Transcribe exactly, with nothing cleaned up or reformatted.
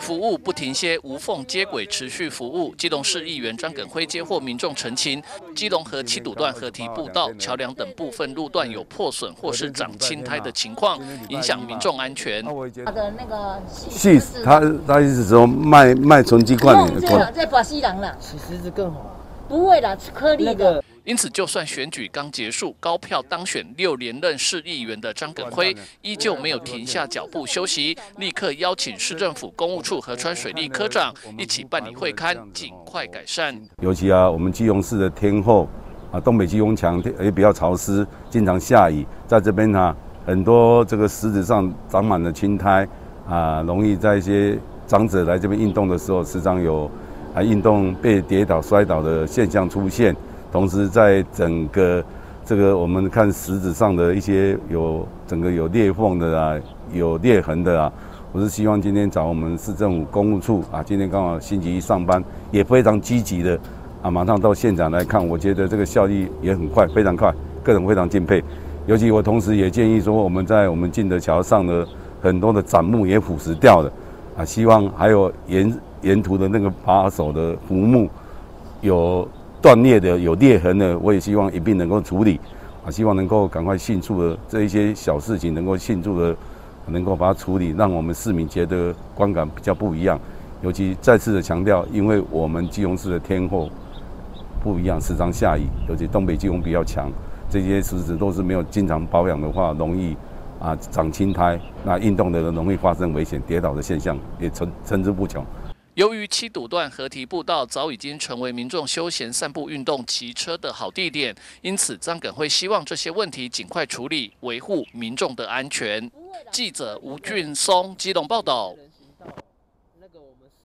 服务不停歇，无缝接轨，持续服务。基隆市议员张耿辉接获民众陈情，基隆河七堵段河堤步道、桥梁等部分路段有破损或是长青苔的情况，影响民众安全。 他的那个细，他他意思说卖卖纯鸡冠的， 这再把西郎了， 洗石子更好。 不会啦，颗粒的。 因此，就算选举刚结束，高票当选六连任市议员的张耿辉，依旧没有停下脚步休息，立刻邀请市政府公务处河川水利科长一起办理会勘，尽快改善。 尤其啊，我们基隆市的天候啊，东北季风强，也比较潮湿，经常下雨，在这边啊，很多这个石子上长满了青苔啊，容易在一些长者来这边运动的时候，时常有啊运动被跌倒、摔倒的现象出现。同时，在整个这个我们看石子上的一些有整个有裂缝的啊，有裂痕的啊，我是希望今天找我们市政府公务处啊，今天刚好星期一上班，也非常积极的啊，马上到现场来看，我觉得这个效率也很快，非常快，个人非常敬佩。尤其我同时也建议说，我们在我们进德桥上的很多的展木也腐蚀掉了啊，希望还有沿沿途的那个把手的浮木有断裂的、有裂痕的，我也希望一并能够处理，啊，希望能够赶快迅速的这一些小事情能够迅速的能够把它处理，让我们市民觉得观感比较不一样。尤其再次的强调，因为我们基隆市的天候不一样，时常下雨，尤其东北季风比较强，这些石子都是没有经常保养的话，容易啊长青苔，那运动的人容易发生危险、跌倒的现象也层层出不穷。 由于七堵段河堤步道早已经成为民众休闲散步、运动、骑车的好地点，因此张耿辉希望这些问题尽快处理，维护民众的安全。记者吴俊松基隆报道。